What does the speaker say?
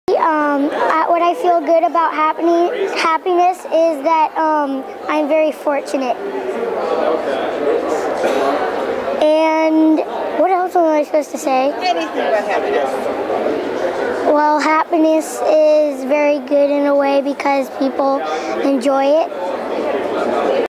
What I feel good about happiness is that I'm very fortunate. And what else am I supposed to say? Anything about happiness. Well, happiness is very good in a way because people enjoy it.